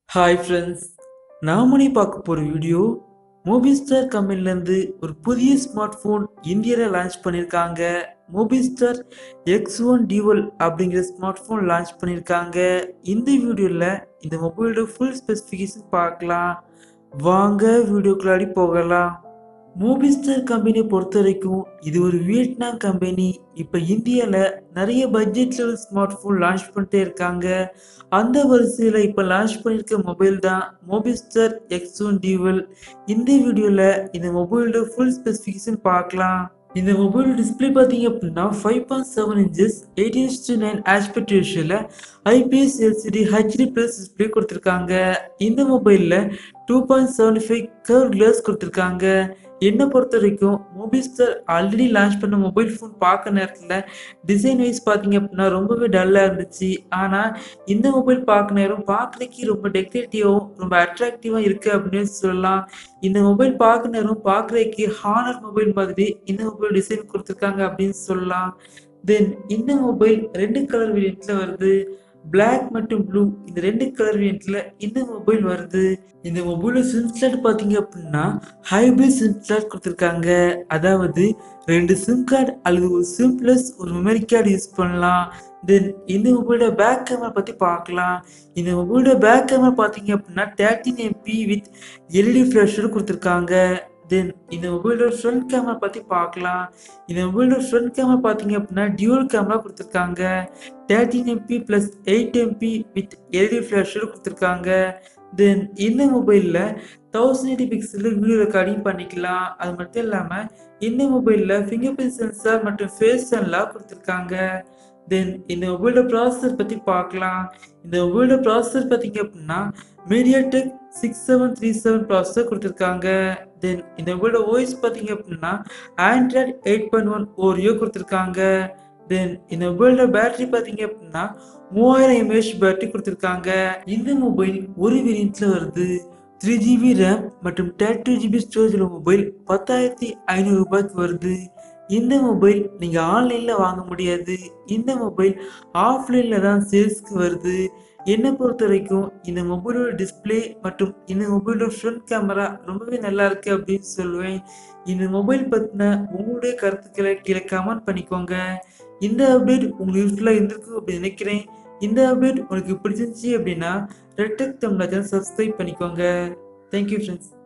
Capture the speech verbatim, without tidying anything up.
Hi friends, நாம பார்க்க போகிற வீடியோ மோபிஸ்டார் கம்பெனிலேருந்து ஒரு புதிய ஸ்மார்ட் ஃபோன் இந்தியாவில் லான்ச் பண்ணியிருக்காங்க. மோபிஸ்டார் எக்ஸ் ஒன் டியூவல் அப்படிங்கிற ஸ்மார்ட் ஃபோன் லான்ச் பண்ணியிருக்காங்க. இந்த வீடியோவில் இந்த மொபைலோட ஃபுல் ஸ்பெசிஃபிகேஷன் பார்க்கலாம். வாங்க வீடியோக்குள்ளாடி போகலாம். மோபிஸ்டார் கம்பெனியை பொறுத்த வரைக்கும் இது ஒரு வியட்நாம் கம்பெனி. இப்போ இந்தியாவில் நிறைய பட்ஜெட்டில் ஸ்மார்ட் ஃபோன் லான்ச் பண்ணிட்டே இருக்காங்க. அந்த வரிசையில் இப்போ லான்ச் பண்ணியிருக்க மொபைல் தான் மோபிஸ்டார் எக்ஸ் ஒன் டியூவல். இந்த வீடியோவில் இந்த மொபைலோட ஃபுல் ஸ்பெசிஃபிகேஷன் பார்க்கலாம். இந்த மொபைல் டிஸ்பிளே பார்த்தீங்க அப்படின்னா five point seven inches eighteen to nine aspect ரேஷியோவில் IPS LCD HD plus display கொடுத்துருக்காங்க. இந்த மொபைலில் two point seventy five curve glass கொடுத்துருக்காங்க. என்னை பொறுத்த வரைக்கும் மோபிஸ்டார் ஆல்ரெடி லான்ச் பண்ண மொபைல் ஃபோன் பார்க்க நேரத்தில் டிசைன் வைஸ் பார்த்தீங்க அப்படின்னா ரொம்பவே டல்லாக இருந்துச்சு. ஆனால் இந்த மொபைல் பார்க்க நேரம் பார்க்குறதுக்கு ரொம்ப டெக்கரேட்டிவாகவும் ரொம்ப அட்ராக்டிவாக இருக்குது அப்படின்னு சொல்லலாம். இந்த மொபைல் பார்க்க நேரம் பார்க்குறதுக்கு ஹானர் மொபைல் மாதிரி இந்த மொபைல் டிசைன் கொடுத்துருக்காங்க அப்படின்னு சொல்லலாம். தென் இந்த மொபைல் ரெண்டு கலர் வேரியண்ட்டில் வருது. பிளாக் மற்றும் ப்ளூ இந்த ரெண்டு கலர் வேரியண்ட்ல இந்த மொபைல் வருது. இந்த மொபைலோட சிம் ஸ்லாட் பார்த்தீங்க அப்படின்னா ஹைபிரிட் சிம் ஸ்லாட் கொடுத்துருக்காங்க. அதாவது ரெண்டு சிம் கார்டு அல்லது ஒரு சிம் பிளஸ் ஒரு மெமரி கார்டு யூஸ் பண்ணலாம். தென் இந்த மொபைலோட பேக் கேமரா பற்றி பார்க்கலாம். இந்த மொபைலோட பேக் கேமரா பார்த்தீங்க அப்படின்னா தேர்ட்டின் எம்பி வித் எல்இடி ஃபிளாஷோட கொடுத்துருக்காங்க. தென் இந்த மொபைலோட ஃப்ரண்ட் கேமரா பற்றி பார்க்கலாம். இந்த மொபைலோட ஃப்ரண்ட் கேமரா பார்த்தீங்க அப்படின்னா டியூவல் கேமரா கொடுத்துருக்காங்க. Thirteen MP plus eight MP with LED ஃப்ளாஷோட கொடுத்துருக்காங்க. தென் இந்த மொபைலில் தௌசண்ட் எயிட்டி பிக்சலில் வீடியோ ரெக்கார்டிங் பண்ணிக்கலாம். அது மட்டும் இல்லாமல் இந்த மொபைலில் ஃபிங்கர் பிரிண்ட் சென்சார் மற்றும் ஃபேஸ் அன்லாக் கொடுத்துருக்காங்க. தென் இந்த மொபைலோட ப்ராசஸர் பற்றி பார்க்கலாம். இந்த மொபைலோட ப்ராசஸர் பார்த்தீங்க அப்படின்னா MediaTek six seven three seven processor கொடுத்துருக்காங்க. தென் இந்த மொபைலோட ஓஎஸ் பார்த்தீங்க அப்படின்னா Android eight point one Oreo கொடுத்துருக்காங்க. தென் இந்த மொபைலோட பேட்டரி பார்த்தீங்க அப்படின்னா மூவாயிரம் எம்ஏஹெச் பேட்டரி கொடுத்துருக்காங்க. இந்த மொபைல் ஒரு வேரியண்ட்ல வருது. த்ரீ ஜிபி ரேம் மற்றும் தேர்ட்டி டூ ஜிபி ஸ்டோரேஜ் உள்ள மொபைல் பத்தாயிரத்தி ஐநூறு ரூபாய்க்கு வருது. இந்த மொபைல் நீங்கள் ஆன்லைனில் வாங்க முடியாது. இந்த மொபைல் ஆஃப்லைனில் தான் சேல்ஸ்க்கு வருது. என்னை பொறுத்த வரைக்கும் இந்த மொபைலோட டிஸ்பிளே மற்றும் இந்த மொபைலோட ஃப்ரண்ட் கேமரா ரொம்பவே நல்லா இருக்கு அப்படின்னு சொல்லுவேன். இந்த மொபைல் பற்றின உங்களுடைய கருத்துக்களை கீழே கமெண்ட் பண்ணிக்கோங்க. இந்த அப்டேட் உங்களுக்கு யூஸ்ஃபுல்லாக இருந்திருக்கும் அப்படின்னு நினைக்கிறேன். இந்த அப்டேட் உங்களுக்கு பிடிச்சிருந்துச்சி அப்படின்னா red tech Tamil channel subscribe பண்ணிக்கோங்க. Thank you friends.